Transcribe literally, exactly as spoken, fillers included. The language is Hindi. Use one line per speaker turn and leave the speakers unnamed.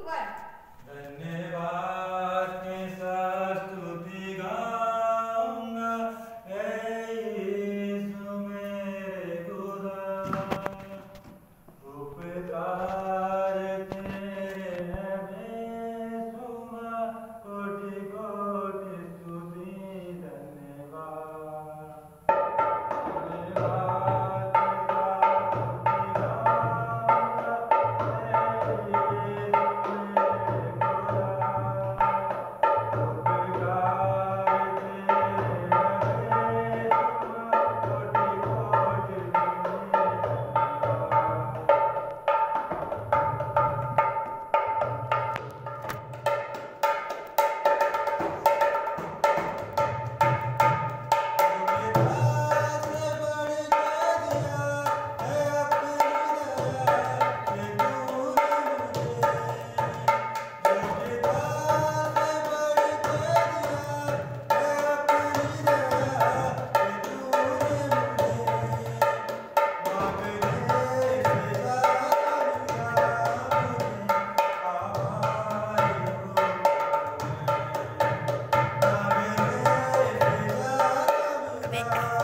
वन।
धन्यवाद के साथ स्तुति गाऊंगा, ऐ यीशु मेरे खुदा। उपकार तेरे हैं बेशुमार, कोटि कोटि स्तुति धन्यवाद। धन्यवाद
Back.